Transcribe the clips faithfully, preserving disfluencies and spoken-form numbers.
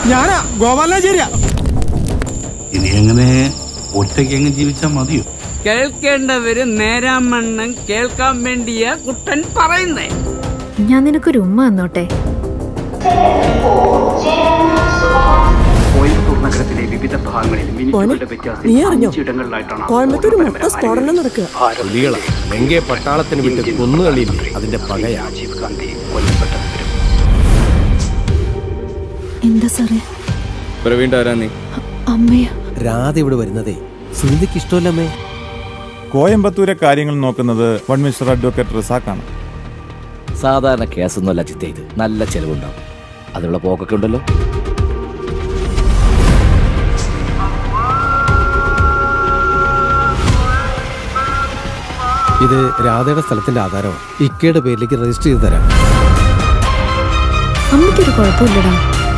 ഞാനാ ഗോപാലാചാര്യ. ഇനി എങ്ങനെ ഒറ്റയ്ക്ക് എങ്ങനെ ജീവിച്ചാൽ മതിയോ? കേൾക്കേണ്ടവര് നേരാമണ്ണം കേൾക്കാൻ വേണ്ടിയ കുട്ടൻ പറയുന്നേ. ഞാൻ നിനക്കൊരു ഉമ്മ തന്നോട്ടെ. കോയമ്പത്തൂർ നഗരത്തിലെ വിവിധ ഭാഗങ്ങളിൽ മിനിറ്റുകളുടെ വ്യത്യാസത്തിൽ ഇടങ്ങളിലായിട്ടാണ് കോയമ്പത്തൂർ മൊത്തം സ്ഫോടനം നടക്കുക. ലങ്കയെ പട്ടാളത്തിന് വിട്ട് കൊന്നുകളിയില്ലേ, അതിന്റെ പകയാ രാജീവ് ഗാന്ധി കൊല്ലപ്പെട്ട വിവരം. എന്താ സാറേ? പ്രവീൺ ആരാ നീ? അമ്മയാ. രാധ ഇവിടെ വരുന്നതേ സുനിതയ്ക്ക് ഇഷ്ടമല്ലമ്മേ. കോയമ്പത്തൂരെ കാര്യങ്ങൾ നോക്കുന്നത് വൺ മിസ്റ്റർ അഡ്വക്കേറ്റ് റിസാഖാണ്. സാധാരണ കേസൊന്നുമല്ല ചിത്ത, ഇത് നല്ല ചെലവുണ്ടാവും. അതിനുള്ള പോക്കൊക്കെ ഉണ്ടല്ലോ. ഇത് രാധയുടെ സ്ഥലത്തിന്റെ ആധാരമാണ്. ഇക്കയുടെ പേരിലേക്ക് രജിസ്റ്റർ ചെയ്ത് തരാം. അമ്മയ്ക്കൊരു കുഴപ്പമില്ലടാ.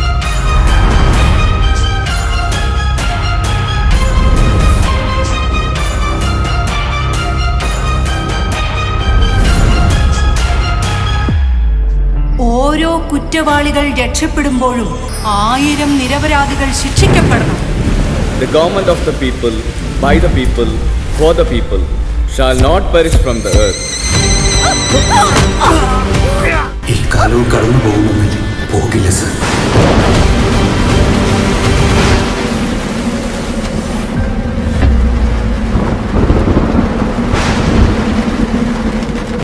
ഓരോ കുറ്റവാളികൾ രക്ഷപ്പെടുമ്പോഴും ആയിരം നിരപരാധികൾ ശിക്ഷിക്കപ്പെടണം. The government of the people, by the people, for the people, shall not perish from the earth. ഈ കാലവും കടന്നു പോകുമെന്നില്ല, പോകില്ല സർ.